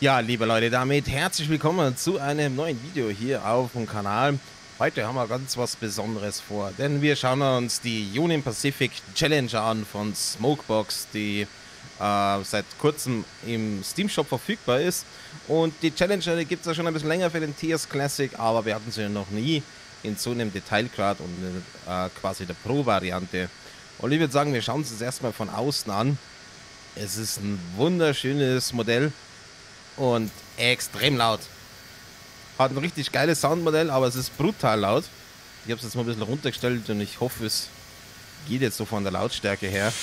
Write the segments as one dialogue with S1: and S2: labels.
S1: Ja, liebe Leute, damit herzlich willkommen zu einem neuen Video hier auf dem Kanal. Heute haben wir ganz was Besonderes vor, denn wir schauen uns die Union Pacific Challenge an von Smokebox, die seit kurzem im Steam Shop verfügbar ist. Und die Challenge gibt es ja schon ein bisschen länger für den TS Classic, aber wir hatten sie noch nie in so einem Detailgrad und quasi der Pro-Variante. Und ich würde sagen, wir schauen uns das erstmal von außen an. Es ist ein wunderschönes Modell. Und extrem laut. Hat ein richtig geiles Soundmodell, aber es ist brutal laut. Ich habe es jetzt mal ein bisschen runtergestellt und ich hoffe, es geht jetzt so von der Lautstärke her.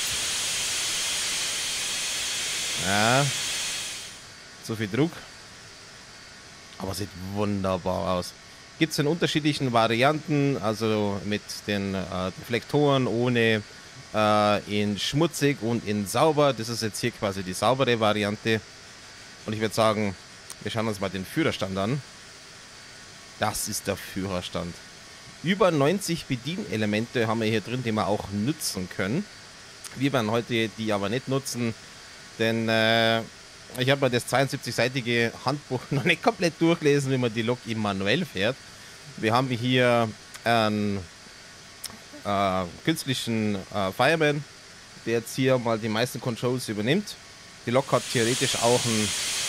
S1: Ja, so viel Druck. Aber sieht wunderbar aus. Gibt es in unterschiedlichen Varianten, also mit den Deflektoren, ohne, in schmutzig und in sauber. Das ist jetzt hier quasi die saubere Variante. Und ich würde sagen, wir schauen uns mal den Führerstand an. Das ist der Führerstand. Über 90 Bedienelemente haben wir hier drin, die wir auch nutzen können. Wir werden heute die aber nicht nutzen, denn ich habe mir das 72-seitige Handbuch noch nicht komplett durchgelesen, wie man die Lok im manuell fährt. Wir haben hier einen künstlichen Fireman, der jetzt hier mal die meisten Controls übernimmt. Die Lok hat theoretisch auch einen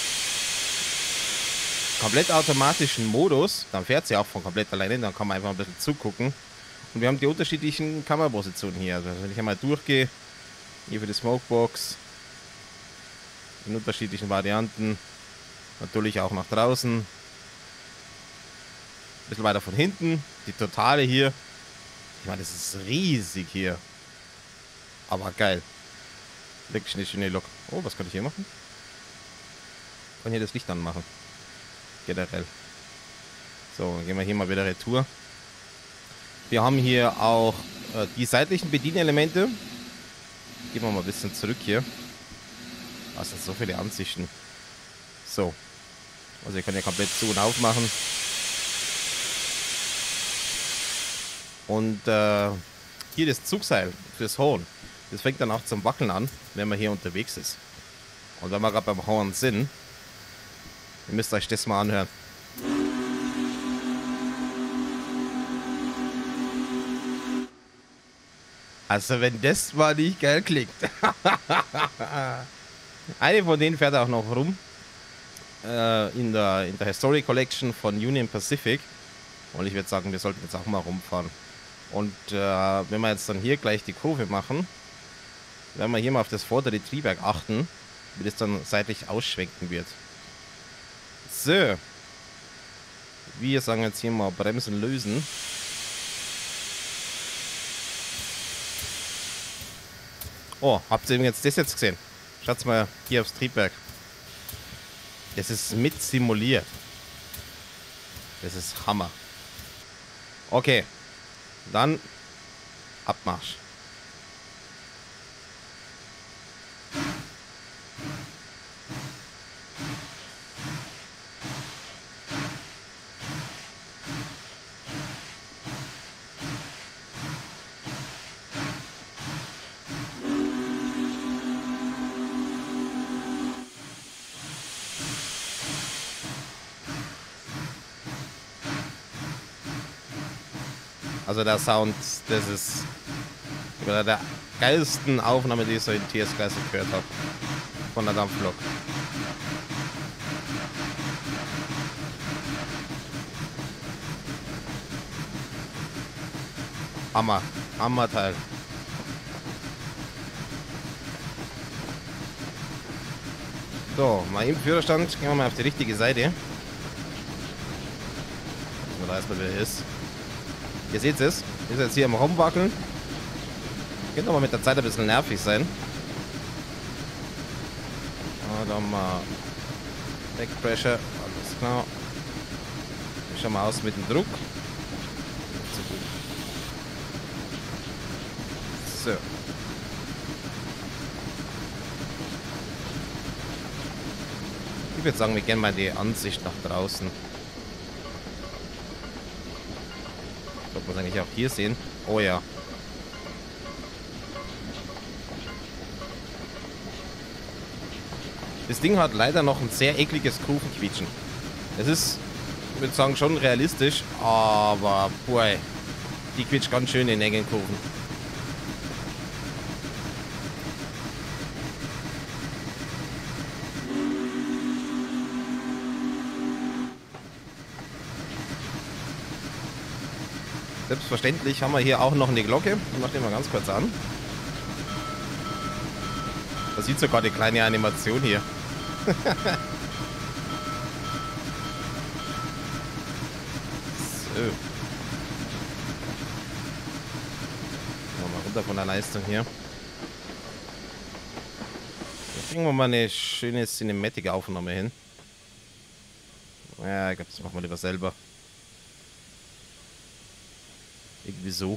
S1: komplett automatischen Modus. Dann fährt sie auch von komplett alleine. Dann kann man einfach ein bisschen zugucken. Und wir haben die unterschiedlichen Kamerapositionen hier. Also wenn ich einmal durchgehe, hier für die Smokebox, in unterschiedlichen Varianten. Natürlich auch nach draußen. Ein bisschen weiter von hinten. Die Totale hier. Ich meine, das ist riesig hier. Aber geil. Wirklich eine schöne Lok. Oh, was kann ich hier machen? Ich kann hier das Licht anmachen. Generell. So, gehen wir hier mal wieder retour. Wir haben hier auch die seitlichen Bedienelemente. Gehen wir mal ein bisschen zurück hier. Was sind so viele Ansichten. So. Also ich kann ja komplett zu und aufmachen. Und hier das Zugseil fürs Horn. Das fängt dann auch zum Wackeln an, wenn man hier unterwegs ist. Und wenn wir gerade beim Horn sind, ihr müsst euch das mal anhören. Also wenn das mal nicht geil klingt. Eine von denen fährt auch noch rum. In der History Collection von Union Pacific. Und ich würde sagen, wir sollten jetzt auch mal rumfahren. Und wenn wir jetzt dann hier gleich die Kurve machen, werden wir hier mal auf das vordere Triebwerk achten, wie das dann seitlich ausschwenken wird. So. Wir sagen jetzt hier mal Bremsen lösen. Oh, habt ihr jetzt das jetzt gesehen? Schaut mal hier aufs Triebwerk. Das ist mit simuliert. Das ist Hammer. Okay. Dann Abmarsch. Also der Sound, das ist einer der geilsten Aufnahmen, die ich so in TS Classic gehört habe. Von der Dampflok. Hammer. Hammerteil. So, mal im Führerstand. Gehen wir mal auf die richtige Seite. Dass man da erstmal wieder ist. Ihr seht es. Ist jetzt hier am Rumwackeln. Könnte aber mit der Zeit ein bisschen nervig sein. Dann mal Backpressure. Alles klar. Wir schauen mal aus mit dem Druck. So. Ich würde sagen, wir gehen mal die Ansicht nach draußen. Sollte man es eigentlich auch hier sehen? Oh ja. Das Ding hat leider noch ein sehr ekliges Kurvenquietschen. Es ist, ich würde sagen, schon realistisch, aber boy, die quietscht ganz schön in engen Kurven. Selbstverständlich haben wir hier auch noch eine Glocke. Ich mache die mal ganz kurz an. Man sieht sogar die kleine Animation hier. So. Mal runter von der Leistung hier. Da kriegen wir mal eine schöne Cinematic-Aufnahme hin. Ja, ich glaube, das machen wir lieber selber. Irgendwie so.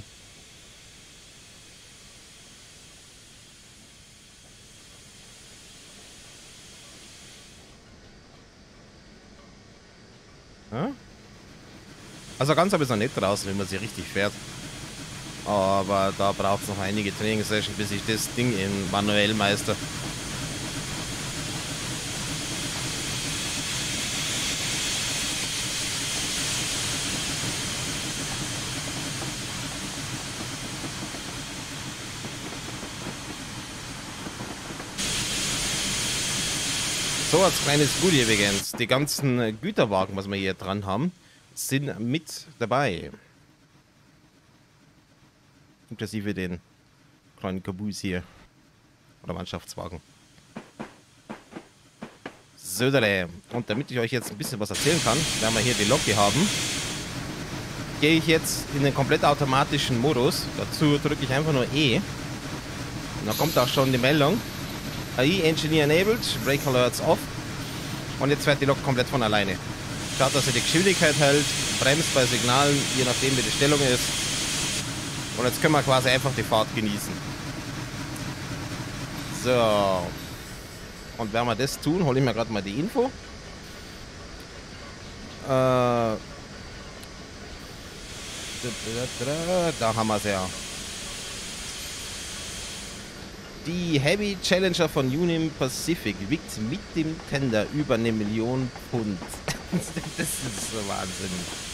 S1: Ja? Also ganz habe ich es noch nicht draußen, wenn man sie richtig fährt. Aber da braucht es noch einige Trainingssessions, bis ich das Ding in manuell meister. So, als kleines Goodie übrigens. Die ganzen Güterwagen, was wir hier dran haben, sind mit dabei. Inklusive den kleinen Kabus hier. Oder Mannschaftswagen. So, und damit ich euch jetzt ein bisschen was erzählen kann, wenn wir hier die Lok haben, gehe ich jetzt in den komplett automatischen Modus. Dazu drücke ich einfach nur E. Und dann kommt auch schon die Meldung. AI Engineer enabled, Brake Alerts off. Und jetzt fährt die Lok komplett von alleine. Schaut, dass er die Geschwindigkeit hält, bremst bei Signalen, je nachdem wie die Stellung ist. Und jetzt können wir quasi einfach die Fahrt genießen. So. Und wenn wir das tun, hole ich mir gerade mal die Info. Da haben wir es ja. Die Heavy Challenger von Union Pacific wiegt mit dem Tender über 1 Million Pfund. Das ist so Wahnsinn.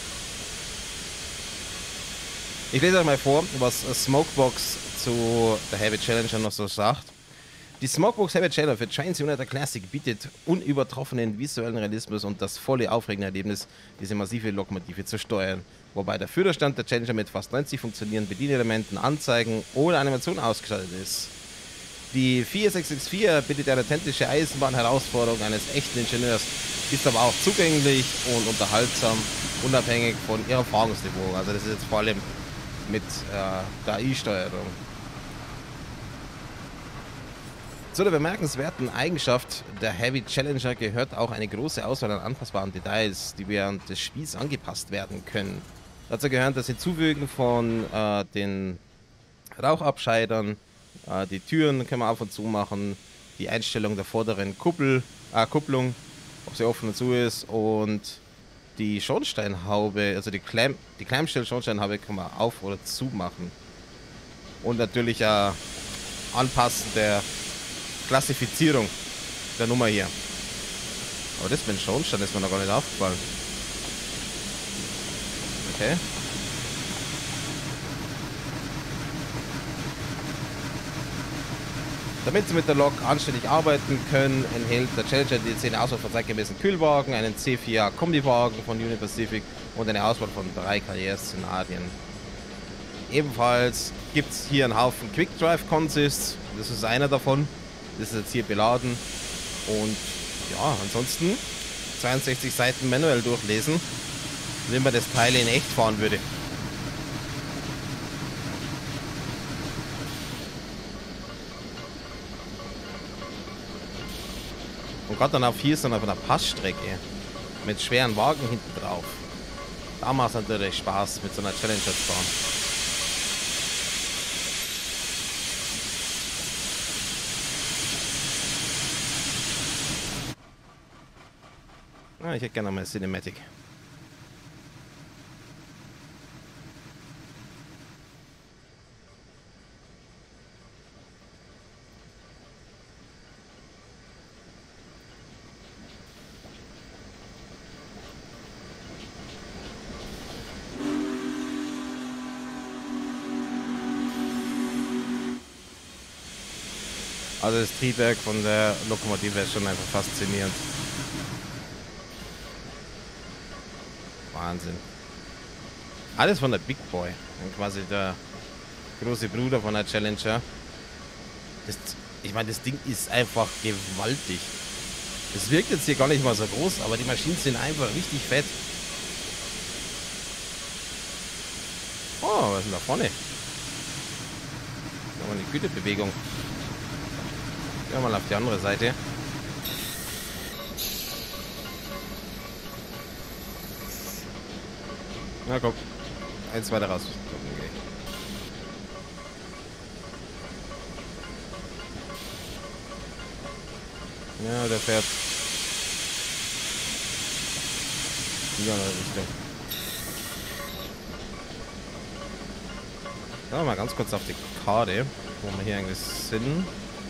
S1: Ich lese euch mal vor, was Smokebox zu der Heavy Challenger noch so sagt. Die Smokebox Heavy Challenger für Giant Simulator Classic bietet unübertroffenen visuellen Realismus und das volle aufregende Erlebnis, diese massive Lokomotive zu steuern. Wobei der Führerstand der Challenger mit fast 90 funktionierenden Bedienelementen, Anzeigen oder Animationen ausgestattet ist. Die 4664 bietet eine authentische Eisenbahnherausforderung eines echten Ingenieurs, ist aber auch zugänglich und unterhaltsam, unabhängig von ihrem Erfahrungsniveau. Also das ist jetzt vor allem mit der AI-Steuerung. Zu der bemerkenswerten Eigenschaft der Heavy Challenger gehört auch eine große Auswahl an anpassbaren Details, die während des Spiels angepasst werden können. Dazu gehören das Hinzufügen von den Rauchabscheidern, die Türen können wir auf und zu machen, die Einstellung der vorderen Kupplung, ob sie offen und zu ist, und die Schornsteinhaube, also die Klemmstell-Schornsteinhaube kann man auf oder zu machen. Und natürlich Anpassen der Klassifizierung der Nummer hier. Aber das mit dem Schornstein ist mir noch gar nicht aufgefallen. Okay. Damit sie mit der Lok anständig arbeiten können, enthält der Challenger die 10 Auswahl von zeitgemäßen Kühlwagen, einen C4 Kombiwagen von Union Pacific und eine Auswahl von 3 Karriereszenarien. Ebenfalls gibt es hier einen Haufen Quick Drive Consists, das ist einer davon, das ist jetzt hier beladen. Und ja, ansonsten 62 Seiten manuell durchlesen, wenn man das Teil in echt fahren würde. Und gerade dann auf hier ist dann auf einer Passstrecke mit schweren Wagen hinten drauf. Da macht es natürlich Spaß, mit so einer Challenger zu fahren. Ah, ich hätte gerne mal eine Cinematic. Also das Triebwerk von der Lokomotive ist schon einfach faszinierend. Wahnsinn. Alles von der Big Boy. Quasi der große Bruder von der Challenger. Ich meine, das Ding ist einfach gewaltig. Es wirkt jetzt hier gar nicht mal so groß, aber die Maschinen sind einfach richtig fett. Oh, was ist denn da vorne? Da haben wir eine Güterbewegung. Gehen wir mal auf die andere Seite. Na komm, eins weiter raus. Okay. Ja, der fährt in die andere Richtung. Schauen wir mal ganz kurz auf die Karte, wo wir hier eigentlich sind.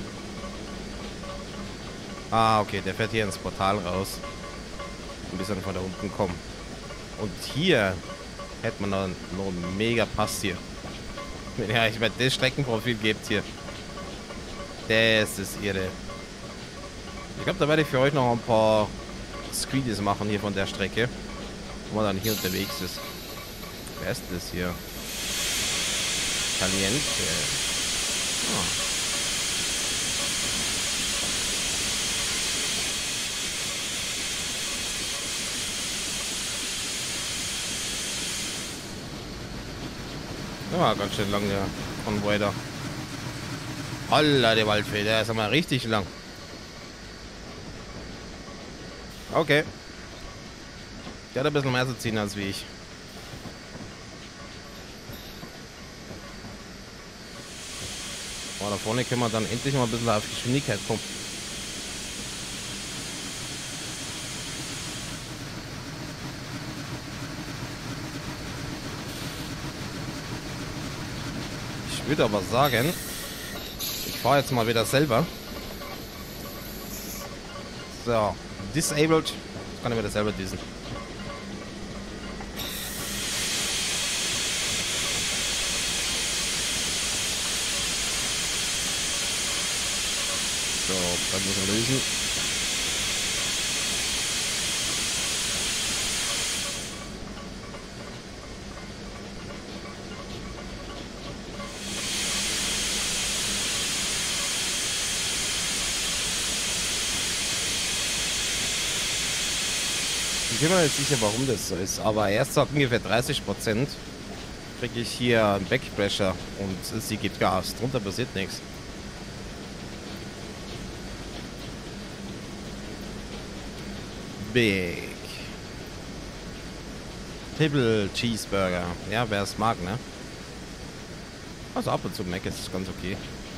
S1: Ah, okay, der fährt hier ins Portal raus. Und bis dann von da unten kommen. Und hier hätte man noch einen mega Pass hier. Ja, ich meine, das Streckenprofil gibt hier. Das ist irre. Ich glaube, da werde ich für euch noch ein paar Screenies machen hier von der Strecke. Wo man dann hier unterwegs ist. Wer ist das hier? Caliente. Oh. Ja, ganz schön lang der Konvoi da. Holla, die Waldfee, der ist aber richtig lang. Okay. Der hat ein bisschen mehr zu ziehen als wie ich. Oh, da vorne können wir dann endlich mal ein bisschen auf Geschwindigkeit kommen. Ich würde aber sagen, ich fahre jetzt mal wieder selber. So, disabled. Ich kann ich wieder selber diesen. So, dann müssen wir lösen. Ich bin mir nicht sicher, warum das so ist, aber erst ab ungefähr 30% kriege ich hier einen Backpressure und sie gibt Gas. Drunter passiert nichts. Big Triple Cheeseburger. Ja, wer es mag, ne? Also ab und zu Mac ist ganz okay.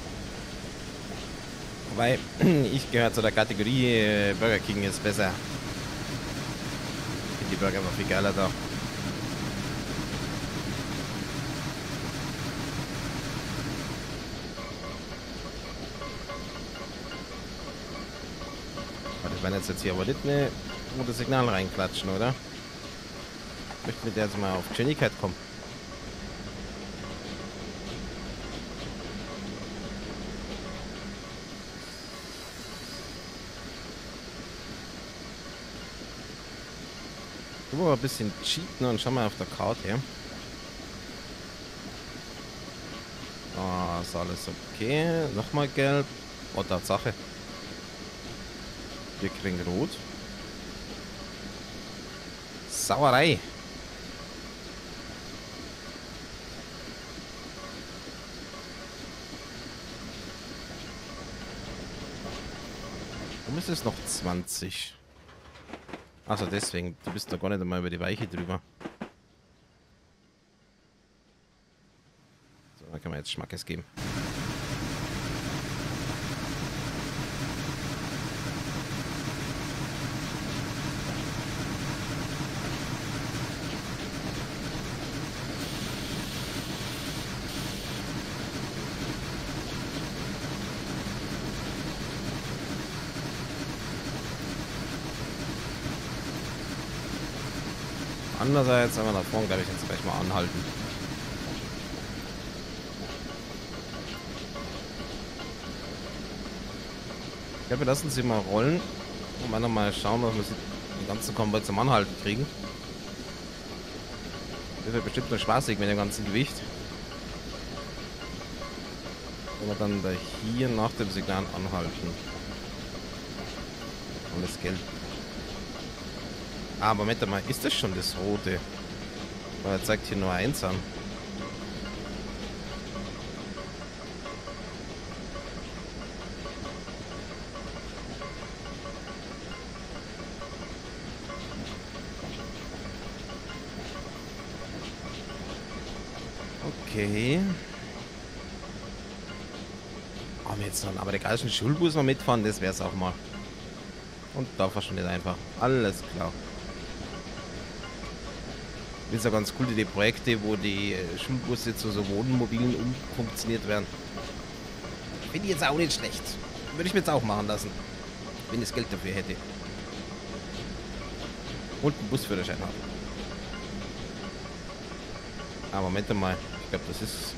S1: Wobei, ich gehöre zu der Kategorie Burger King ist besser. Die Burger war viel geiler da. Das werden jetzt hier aber nicht eine gute Signal reinklatschen, oder? Ich möchte mit der jetzt mal auf Geschwindigkeit kommen. Ich will mal ein bisschen cheaten und schauen wir auf der Karte. Ah, ist alles okay. Nochmal gelb. Oh, Tatsache. Wir kriegen rot. Sauerei. Warum ist es noch 20? Also deswegen, du bist doch gar nicht einmal über die Weiche drüber. So, dann kann man jetzt Schmackes geben. Andererseits, aber da vorne, glaube ich, jetzt gleich mal anhalten. Ich glaube, wir lassen sie mal rollen. Und dann mal schauen, dass wir den ganzen Konvoi zum Anhalten kriegen. Das wird bestimmt nur spaßig mit dem ganzen Gewicht. Wenn wir dann da hier nach dem Signal anhalten. Alles gelb. Ah, Moment mal, ist das schon das rote? Weil er zeigt hier nur 1 an. Okay. Haben wir jetzt noch einen amerikanischen Schulbus noch mitfahren? Das wäre es auch mal. Und da verschwindet einfach. Alles klar. Das ist ja ganz cool, die Projekte, wo die Schulbusse zu so Wohnmobilen umfunktioniert werden. Finde ich jetzt auch nicht schlecht. Würde ich mir jetzt auch machen lassen. Wenn ich das Geld dafür hätte. Und einen Busführerschein habe. Aber Moment mal. Ich glaube, das ist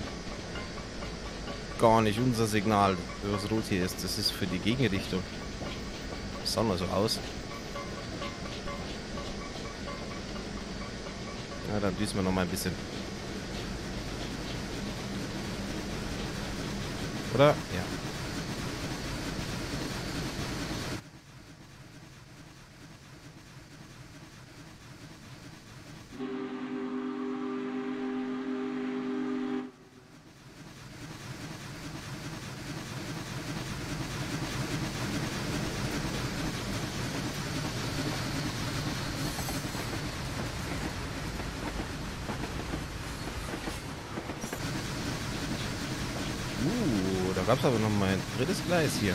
S1: gar nicht unser Signal, was rot hier ist. Das ist für die Gegenrichtung. Das sah mal so aus. Ja, dann düsen wir noch mal ein bisschen. Oder? Ja. Da gab es aber noch mal ein drittes Gleis hier.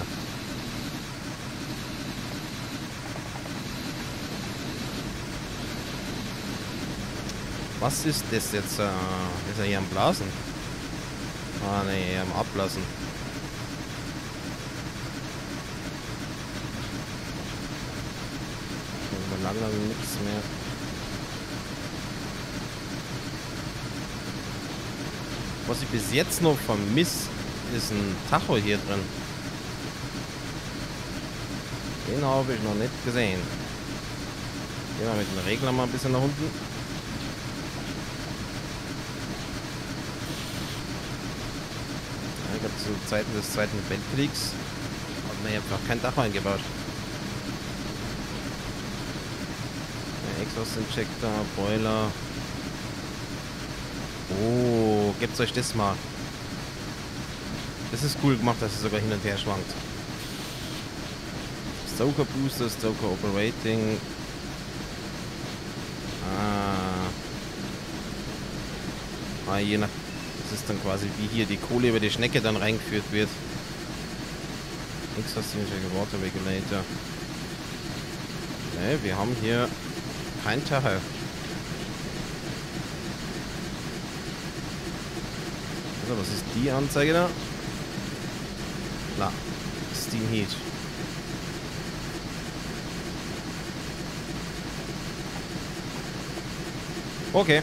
S1: Was ist das jetzt? Ist er hier am Blasen? Ah, ne, am Ablassen. Lange nichts mehr. Was ich bis jetzt noch vermisse, ist ein Tacho hier drin. Den habe ich noch nicht gesehen. Gehen wir mit dem Regler mal ein bisschen nach unten. Ja, ich glaube, zu Zeiten des Zweiten Weltkriegs hat man hier einfach kein Tacho eingebaut. Exhaust-Injector, Boiler. Oh, gebt euch das mal. Das ist cool gemacht, dass es sogar hin und her schwankt. Stoker Booster, Stoker Operating. Je nach. Das ist dann quasi wie hier die Kohle über die Schnecke dann reingeführt wird. Exhaust-Injector, Water Regulator. Ne, wir haben hier kein Tacho. Also, was ist die Anzeige da? Na, Steam Heat. Okay.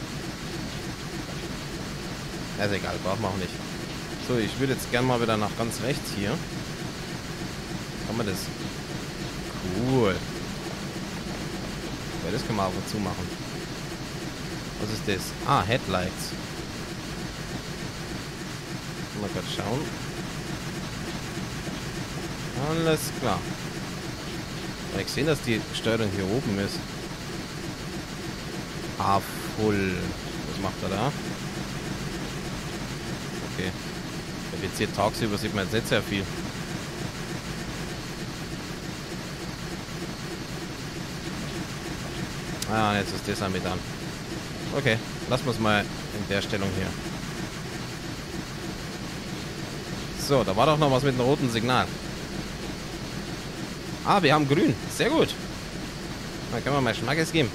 S1: Also egal, brauchen wir auch nicht. So, ich würde jetzt gerne mal wieder nach ganz rechts hier. Kann man das? Cool. Ja, das können wir auf und zu machen. Was ist das? Ah, Headlights. Mal kurz schauen. Alles klar. Ich sehe, dass die Steuerung hier oben ist. Ah, full. Was macht er da? Okay. Jetzt hier tagsüber sieht man jetzt nicht sehr viel. Ah, jetzt ist das auch mit an. Okay, lassen wir es mal in der Stellung hier. So, da war doch noch was mit einem roten Signal. Ah, wir haben grün. Sehr gut. Dann können wir mal Schmackes geben.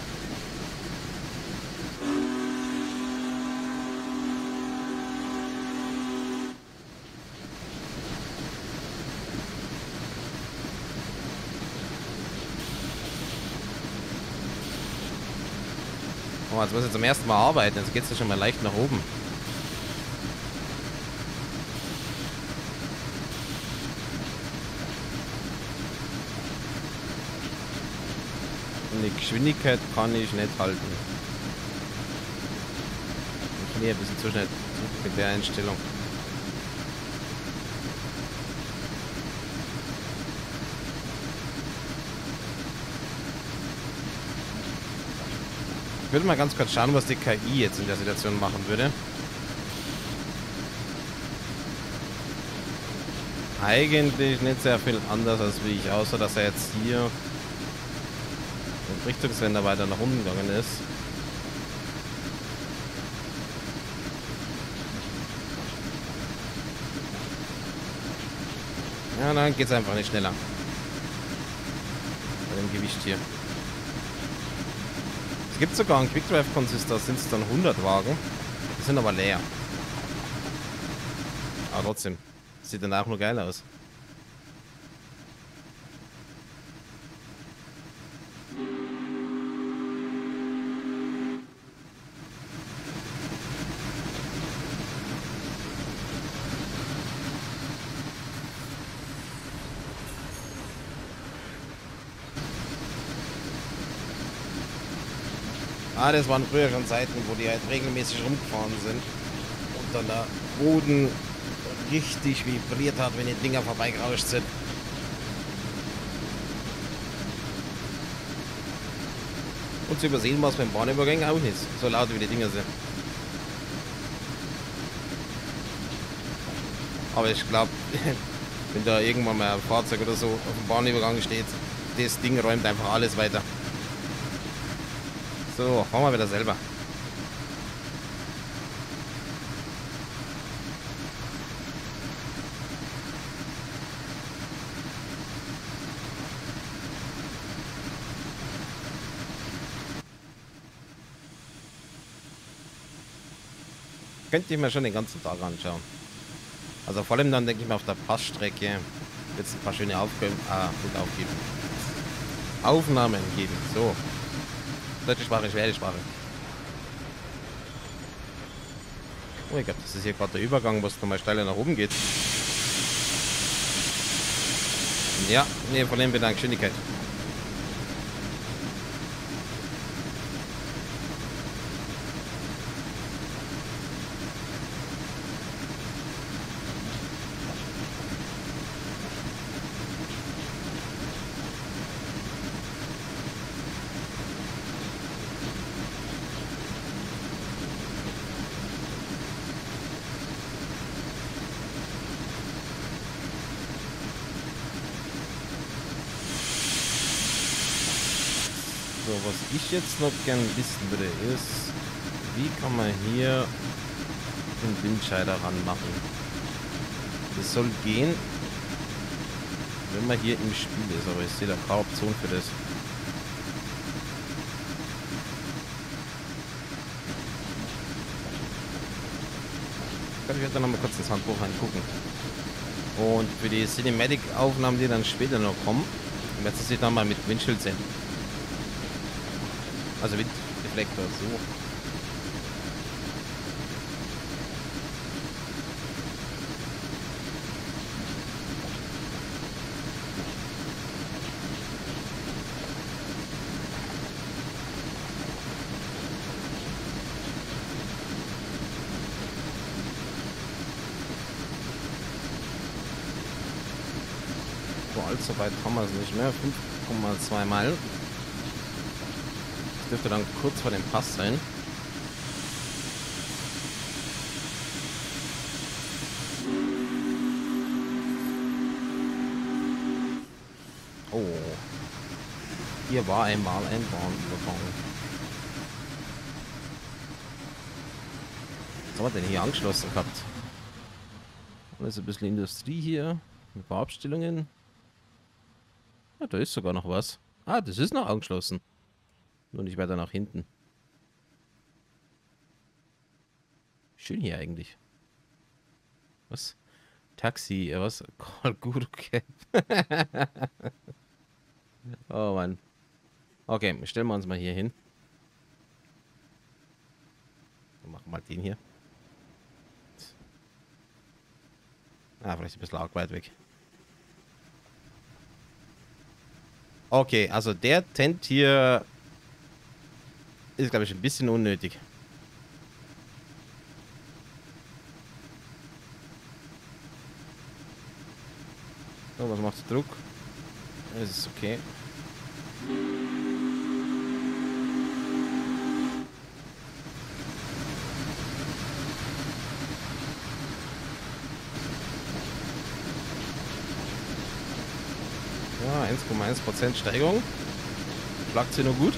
S1: Oh, jetzt muss ich zum ersten Mal arbeiten. Jetzt geht es ja schon mal leicht nach oben. Und die Geschwindigkeit kann ich nicht halten. Ich bin hier ein bisschen zu schnell mit der Einstellung. Ich würde mal ganz kurz schauen, was die KI jetzt in der Situation machen würde. Eigentlich nicht sehr viel anders als wie ich, außer dass er jetzt hier im Richtungswender weiter nach unten gegangen ist. Ja, dann geht es einfach nicht schneller. Bei dem Gewicht hier. Es gibt sogar einen Quick-Drive-Konsistor, sind es dann 100 Wagen. Die sind aber leer. Aber trotzdem, sieht dann auch nur geil aus. Ah, das waren früher schon Zeiten, wo die halt regelmäßig rumgefahren sind und dann der Boden richtig vibriert hat, wenn die Dinger vorbeigerauscht sind. Und zu übersehen war es beim Bahnübergang auch nicht, so laut wie die Dinger sind. Aber ich glaube, wenn da irgendwann mal ein Fahrzeug oder so auf dem Bahnübergang steht, das Ding räumt einfach alles weiter. So, fahren wir wieder selber. Könnte ich mir schon den ganzen Tag anschauen. Also vor allem dann denke ich mal auf der Passstrecke wird es ein paar schöne Aufnahmen geben. So. Deutsche Sprache, schwere Sprache. Oh, ich glaube, das ist hier gerade der Übergang, was nochmal steiler nach oben geht. Ja, ne, verlieren wir dann Geschwindigkeit. So, was ich jetzt noch gern wissen würde, ist, wie kann man hier den Windscheider ranmachen? Das soll gehen, wenn man hier im Spiel ist, aber ich sehe da keine Option für das. Ich werde dann noch mal kurz ins Handbuch reingucken. Und für die Cinematic-Aufnahmen, die dann später noch kommen, wird es sich dann mal mit Windschild sehen. Also Windreflektor, so. So, allzu weit haben wir es nicht mehr. 5,2 Meilen. Das dürfte dann kurz vor dem Pass sein. Oh. Hier war einmal ein Bahnübergang. Was haben wir denn hier angeschlossen gehabt? Alles ein bisschen Industrie hier. Ein paar Abstellungen. Ja, da ist sogar noch was. Ah, das ist noch angeschlossen. Nur nicht weiter nach hinten. Schön hier eigentlich. Was? Taxi, was? Gut, okay. Oh Mann. Okay, stellen wir uns mal hier hin. Wir machen mal den hier. Ah, vielleicht ein bisschen arg weit weg. Okay, also der Tent hier ist, glaube ich, ein bisschen unnötig. So, was macht der Druck? Das ist okay. Ja, 1,1% Steigerung. Schlagt sie nur gut.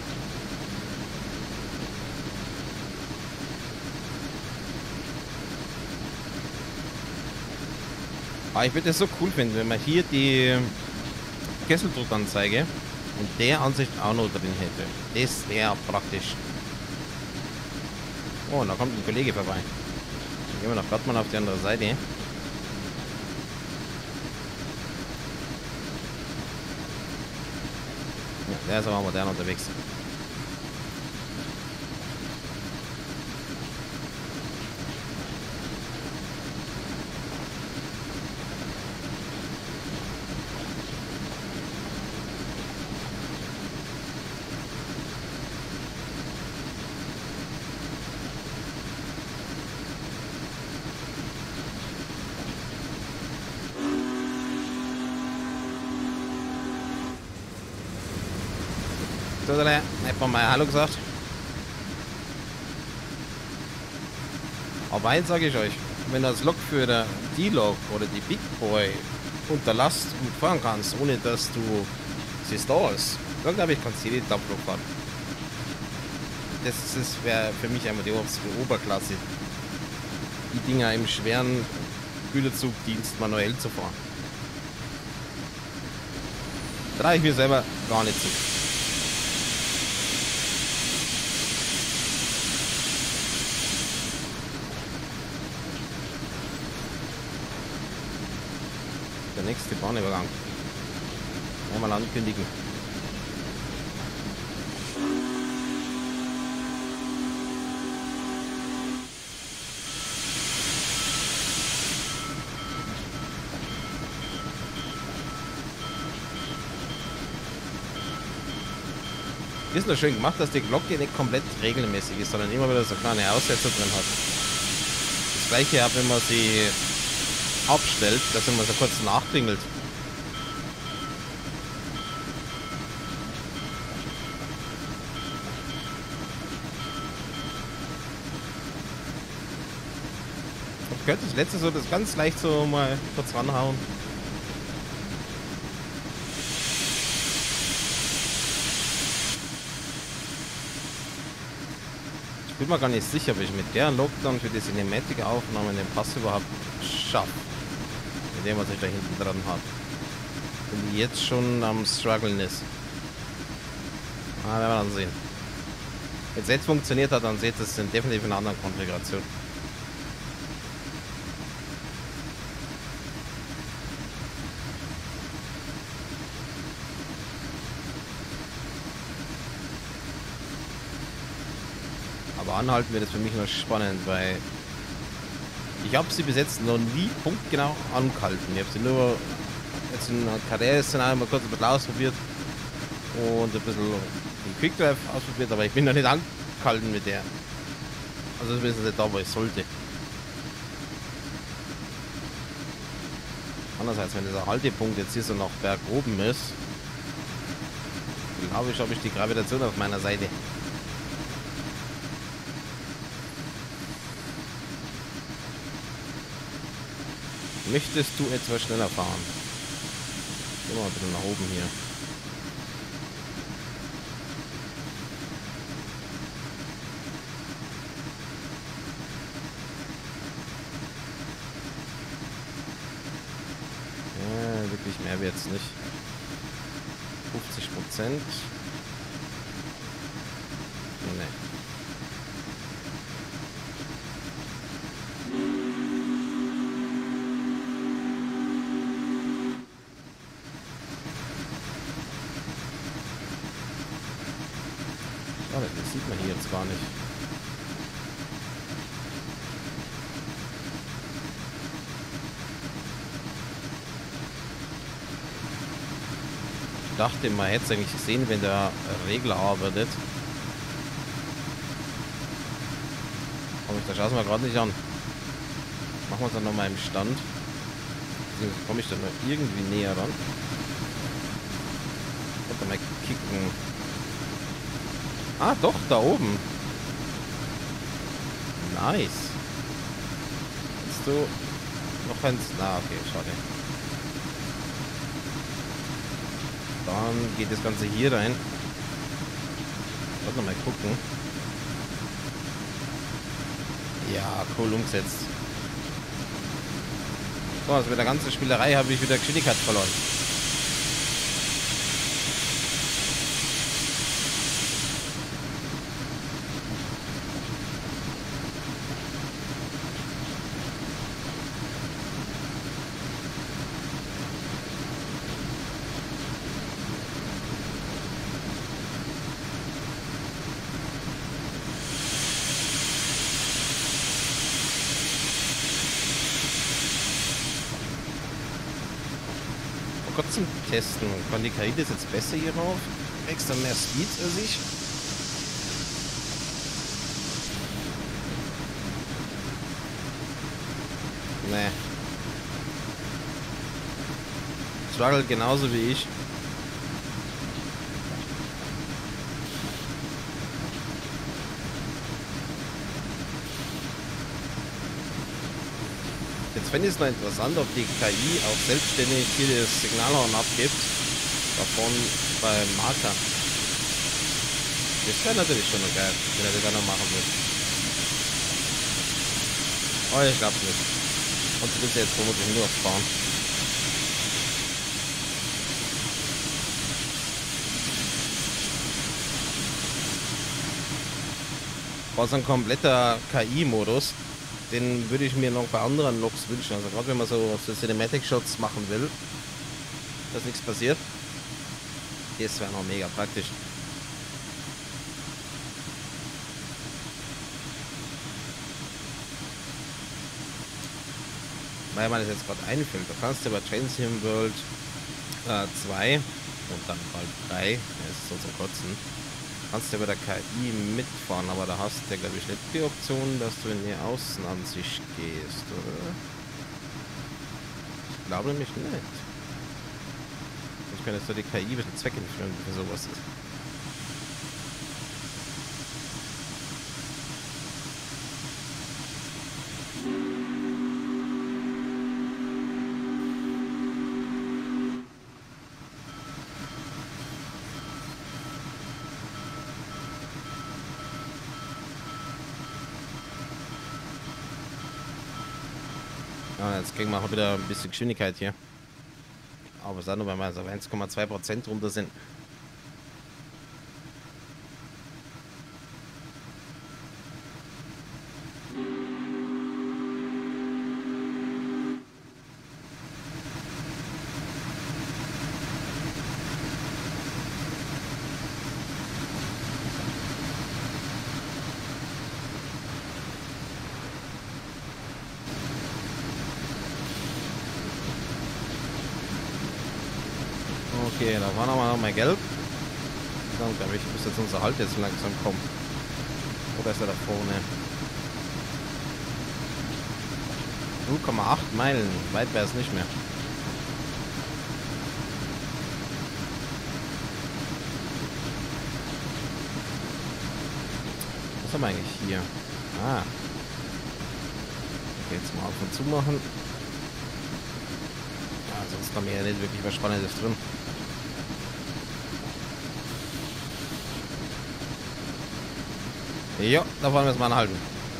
S1: Aber ich würde es so cool finden, wenn man hier die Kesseldruckanzeige in der Ansicht auch noch drin hätte. Das wäre praktisch. Oh, und da kommt ein Kollege vorbei. Dann gehen wir nach Gottmann auf die andere Seite. Ja, der ist aber modern unterwegs. So, der hat man mal Hallo gesagt. Aber eins sage ich euch, wenn du als Lokführer die Lok oder die Big Boy unter Last gut fahren kannst, ohne dass du sie stallst, dann glaube ich, kannst du jede Dampflok fahren. Das wäre für mich einmal die Oberklasse. Die Dinger im schweren Güterzugdienst manuell zu fahren. Traue ich mir selber gar nicht zu. Der nächste Bahnübergang. Einmal ankündigen. Ist nur schön gemacht, dass die Glocke nicht komplett regelmäßig ist, sondern immer wieder so kleine Aussetzer drin hat. Das gleiche auch, wenn man sie abstellt, dass immer so kurz nachklingelt. Ich hab gehört, das letzte so, das ganz leicht so mal kurz ranhauen. Ich bin mir gar nicht sicher, ob ich mit der Lockdown für die Cinematic-Aufnahme den Pass überhaupt schaffe. Mit dem, was ich da hinten dran habe. Wenn die jetzt schon am Struggeln ist. Ah, werden wir dann sehen. Wenn es jetzt funktioniert hat, dann seht ihr es in definitiv in einer anderen Konfiguration. Aber anhalten wird es für mich noch spannend, weil ich habe sie bis jetzt noch nie punktgenau angehalten. Ich habe sie nur jetzt in KDS-Szenario mal kurz ein bisschen ausprobiert und ein bisschen den Quickdrive ausprobiert, aber ich bin noch nicht angehalten mit der. Also zumindest nicht da, wo ich sollte. Andererseits, wenn dieser Haltepunkt jetzt hier so nach Berg oben ist, glaube ich, habe ich die Gravitation auf meiner Seite. Möchtest du etwas schneller fahren? Gehen wir mal ein bisschen nach oben hier. Ja, wirklich mehr wird's nicht. 50%. Nee. Schade, das sieht man hier jetzt gar nicht. dachte, man hätte es eigentlich gesehen, wenn der Regler arbeitet. Aber das schauen wir gerade nicht an. Machen wir es dann nochmal im Stand. Beziehungsweise komme ich dann noch irgendwie näher ran. Warte mal kicken. Ah, doch, da oben. Nice. Kannst du noch eins? Na, okay, schade. Dann geht das Ganze hier rein. Warte mal gucken. Ja, cool umgesetzt. So, also mit der ganzen Spielerei habe ich wieder Geschwindigkeit verloren. Kurz zum Testen. Kann die KI das jetzt besser hier rauf? Extra mehr Speed als ich? Nee. Struggelt genauso wie ich. Jetzt fände ich es noch interessant, ob die KI auch selbstständig hier das Signalhorn abgibt. Davon beim Marker. Das wäre natürlich schon noch geil, wenn er das auch noch machen will. Oh, ich glaube nicht. Und du willst ja jetzt vermutlich nur aufbauen. War so ein kompletter KI-Modus. Den würde ich mir noch bei anderen Loks wünschen. Also gerade wenn man so Cinematic Shots machen will, dass nichts passiert. Das wäre noch mega praktisch. Weil man das jetzt gerade einfällt. Da kannst du bei Transient World 2 und dann bald 3, das ist so zum Kotzen, kannst du bei der KI mitfahren, aber da hast du, glaube ich, nicht die Option, dass du in die Außenansicht gehst, oder? Ich glaube nämlich nicht. Ich kann jetzt so die KI ein bisschen zweckentfremden für sowas. Ja, jetzt kriegen wir auch wieder ein bisschen Geschwindigkeit hier. Aber es ist nur, wenn wir so 1,2% runter sind. Okay, da war noch mal gelb. Dann glaube ich, muss jetzt unser Halt jetzt langsam kommen. Oder ist er da vorne? 0,8 Meilen. Weit wäre es nicht mehr. Was haben wir eigentlich hier? Ah. Okay, jetzt mal auf und zu machen. Ja, sonst haben wir ja nicht wirklich was Spannendes drin. Ja, da wollen wir es mal anhalten.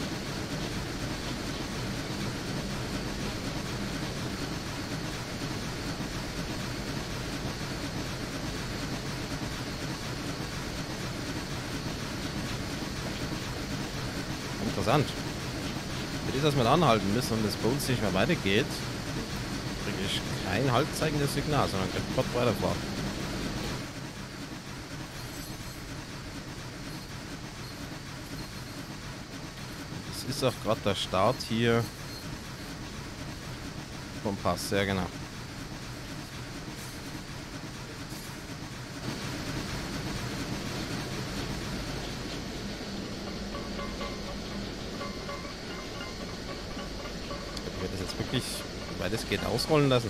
S1: Interessant. Wenn ich das mal anhalten müssen und das bei uns nicht mehr weitergeht, kriege ich kein haltzeichendes Signal, sondern kann sofort weiterfahren. Ist auch gerade der Start hier vom Pass, sehr genau. jetzt wirklich, weil das geht, ausrollen lassen.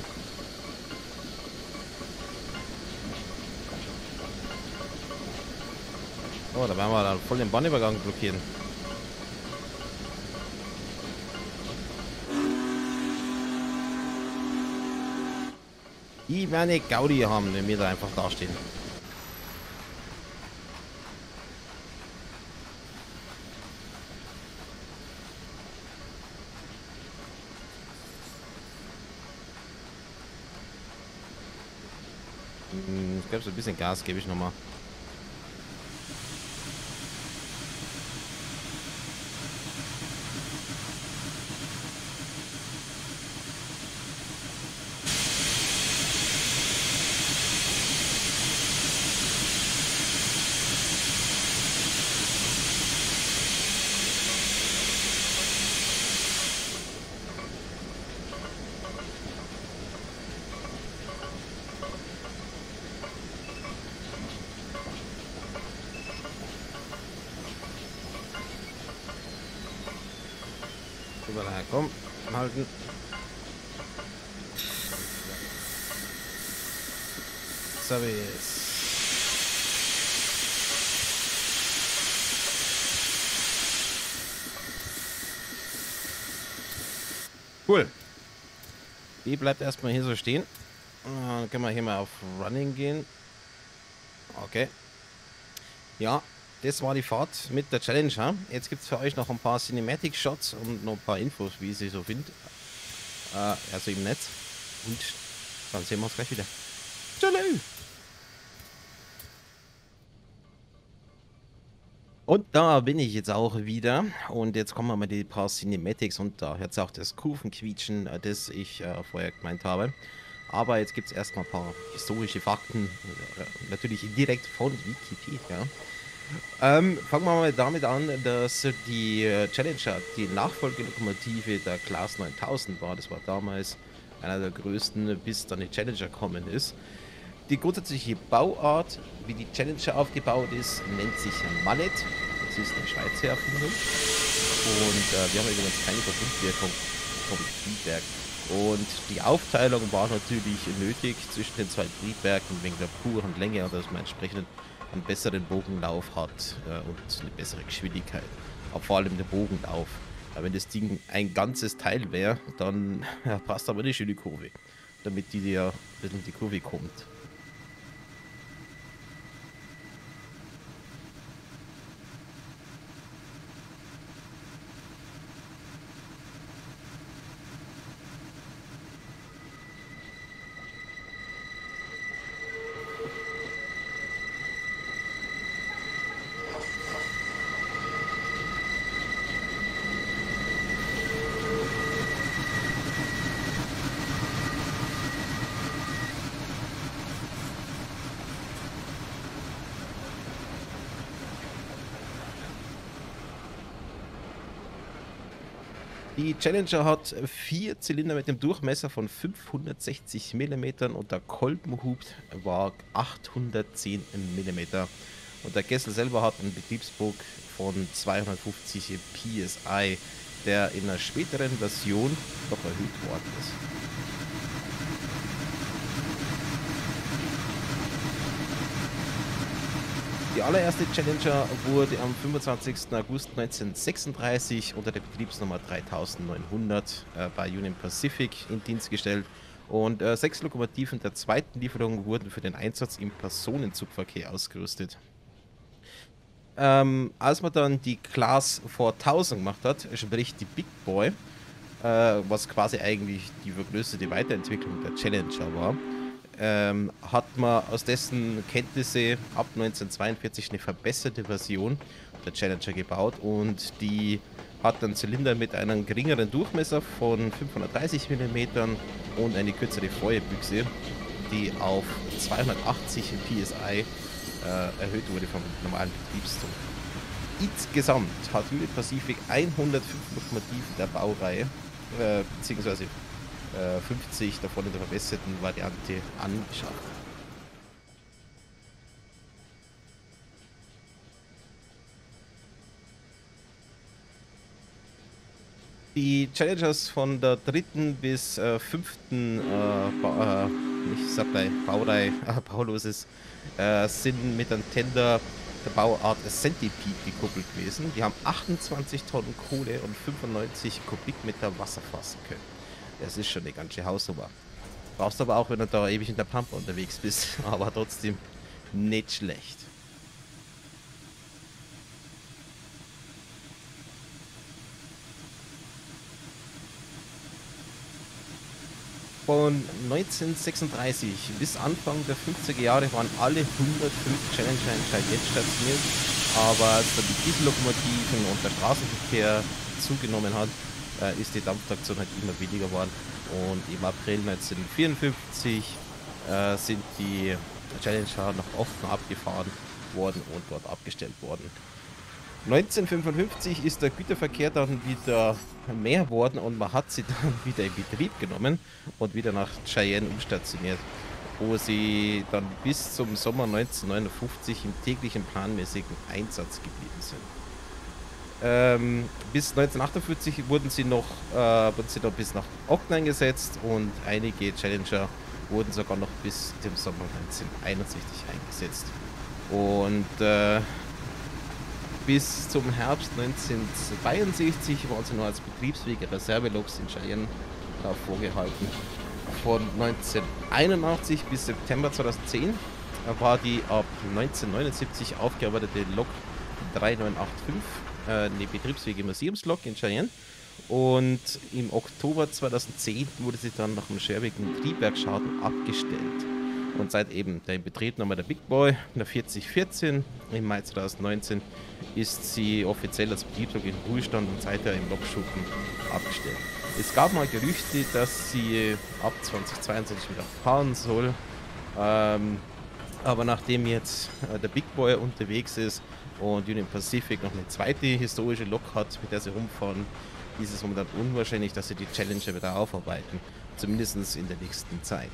S1: Oh, da werden wir dann voll den Bahnübergang blockieren. Die werden eine Gaudi haben, wenn wir da einfach dastehen. Ich glaube, so ein bisschen Gas gebe ich nochmal. Überall, komm, halten. Service. Cool. Die bleibt erstmal hier so stehen. Dann können wir hier mal auf Running gehen. Okay. Ja, das war die Fahrt mit der Challenger. Jetzt gibt es für euch noch ein paar Cinematic Shots und noch ein paar Infos, wie ich sie so finde. Also im Netz. Und dann sehen wir uns gleich wieder. Tschüss. Und da bin ich jetzt auch wieder. Und jetzt kommen wir mal die paar Cinematics und da hört auch das Kurvenquietschen, das ich vorher gemeint habe. Aber jetzt gibt es erstmal ein paar historische Fakten, natürlich direkt von Wikipedia. Fangen wir mal damit an, dass die Challenger die Nachfolgelokomotive der Class 9000 war. Das war damals einer der größten, bis dann die Challenger gekommen ist. Die grundsätzliche Bauart, wie die Challenger aufgebaut ist, nennt sich Mallet. Das ist eine Schweizer Erfindung. Und wir haben übrigens keine Verbundwirkung vom Triebwerk. Und die Aufteilung war natürlich nötig zwischen den zwei Triebwerken wegen der puren Länge und dass man entsprechend einen besseren Bogenlauf hat und eine bessere Geschwindigkeit. Aber vor allem der Bogenlauf. Wenn das Ding ein ganzes Teil wäre, dann passt aber nicht in die Kurve, damit die ja ein bisschen in die Kurve kommt. Die Challenger hat 4 Zylinder mit dem Durchmesser von 560 mm und der Kolbenhub war 810 mm. Und der Kessel selber hat einen Betriebsdruck von 250 PSI, der in einer späteren Version noch erhöht worden ist. Die allererste Challenger wurde am 25. August 1936 unter der Betriebsnummer 3900 bei Union Pacific in Dienst gestellt und 6 Lokomotiven der zweiten Lieferung wurden für den Einsatz im Personenzugverkehr ausgerüstet. Als man dann die Class 4000 gemacht hat, sprich die Big Boy, was quasi eigentlich die vergrößerte Weiterentwicklung der Challenger war, hat man aus dessen Kenntnisse ab 1942 eine verbesserte Version der Challenger gebaut und die hat einen Zylinder mit einem geringeren Durchmesser von 530 mm und eine kürzere Feuerbüchse, die auf 280 PSI erhöht wurde vom normalen Betriebsdruck. Insgesamt hat Union Pacific 105 Lokomotiven der Baureihe, beziehungsweise 50 davon in der verbesserten Variante angeschafft. Die Challengers von der dritten bis fünften ich sag gleich, Baureihe, Bauloses, sind mit einem Tender der Bauart Centipede gekuppelt gewesen. Die haben 28 Tonnen Kohle und 95 Kubikmeter Wasser fassen können. Das ist schon eine ganze Hausnummer. Brauchst aber auch, wenn du da ewig in der Pampa unterwegs bist, aber trotzdem nicht schlecht. Von 1936 bis Anfang der 50er Jahre waren alle 105 Challenger in Cheyenne stationiert, aber als dann die Diesellokomotiven und der Straßenverkehr zugenommen hat, ist die Dampftraktion halt immer weniger geworden. Und im April 1954 sind die Challenger nach Ochten abgefahren worden und dort abgestellt worden. 1955 ist der Güterverkehr dann wieder mehr worden und man hat sie dann wieder in Betrieb genommen und wieder nach Cheyenne umstationiert, wo sie dann bis zum Sommer 1959 im täglichen planmäßigen Einsatz geblieben sind. Bis 1948 wurden sie noch bis nach Ogden eingesetzt und einige Challenger wurden sogar noch bis zum Sommer 1961 eingesetzt. Und bis zum Herbst 1962 waren sie nur als betriebsfähige Reserveloks in Cheyenne vorgehalten. Von 1981 bis September 2010 war die ab 1979 aufgearbeitete Lok 3985 eine betriebsfähige Museumslok in Cheyenne. Und im Oktober 2010 wurde sie dann nach einem schwerwiegenden Triebwerksschaden abgestellt. Und seit eben der Inbetriebnahme der Big Boy, der 4014, im Mai 2019, ist sie offiziell als Betriebslok in Ruhestand und seither im Lokschuppen abgestellt. Es gab mal Gerüchte, dass sie ab 2022 wieder fahren soll. Aber nachdem jetzt der Big Boy unterwegs ist und Union Pacific noch eine zweite historische Lok hat, mit der sie rumfahren, ist es momentan unwahrscheinlich, dass sie die Challenger wieder aufarbeiten. Zumindest in der nächsten Zeit.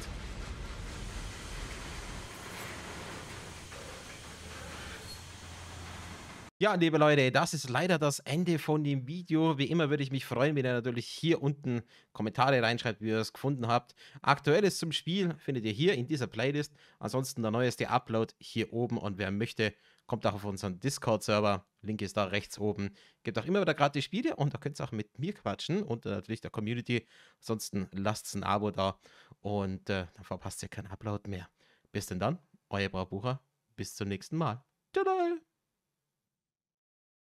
S1: Ja, liebe Leute, das ist leider das Ende von dem Video. Wie immer würde ich mich freuen, wenn ihr natürlich hier unten Kommentare reinschreibt, wie ihr es gefunden habt. Aktuelles zum Spiel findet ihr hier in dieser Playlist. Ansonsten der neueste Upload hier oben. Und wer möchte, kommt auch auf unseren Discord-Server. Link ist da rechts oben. Gibt auch immer wieder gratis Spiele und da könnt ihr auch mit mir quatschen und natürlich der Community. Ansonsten lasst ein Abo da und dann verpasst ihr keinen Upload mehr. Bis denn dann, euer Braubucher. Bis zum nächsten Mal. Ciao!